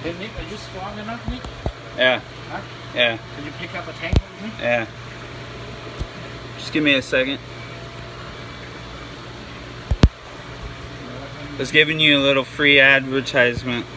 Hey Nick, are you strong enough, Nick? Yeah. Huh? Yeah. Can you pick up a tank with me? Yeah. Just give me a second. I was giving you a little free advertisement.